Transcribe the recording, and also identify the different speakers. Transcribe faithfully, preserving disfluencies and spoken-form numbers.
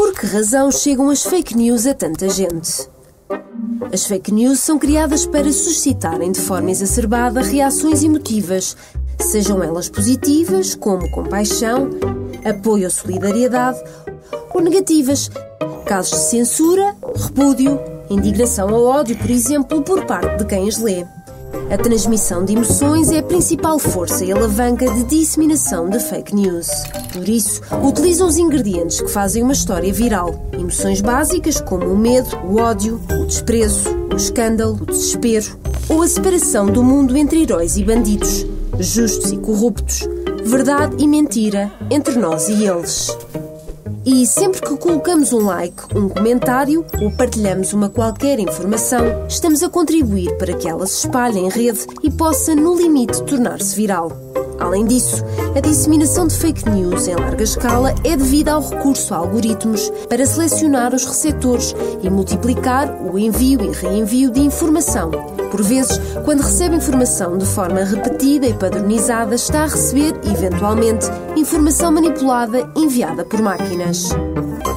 Speaker 1: Por que razão chegam as fake news a tanta gente? As fake news são criadas para suscitarem de forma exacerbada reações emotivas, sejam elas positivas, como compaixão, apoio ou solidariedade, ou negativas, casos de censura, repúdio, indignação ou ódio, por exemplo, por parte de quem as lê. A transmissão de emoções é a principal força e alavanca de disseminação de fake news. Por isso, utilizam os ingredientes que fazem uma história viral. Emoções básicas como o medo, o ódio, o desprezo, o escândalo, o desespero ou a separação do mundo entre heróis e bandidos, justos e corruptos, verdade e mentira entre nós e eles. E sempre que colocamos um like, um comentário ou partilhamos uma qualquer informação, estamos a contribuir para que ela se espalhe em rede e possa, no limite, tornar-se viral. Além disso, a disseminação de fake news em larga escala é devida ao recurso a algoritmos para selecionar os receptores e multiplicar o envio e reenvio de informação. Por vezes, quando recebe informação de forma repetida e padronizada, está a receber, eventualmente, informação manipulada enviada por máquinas.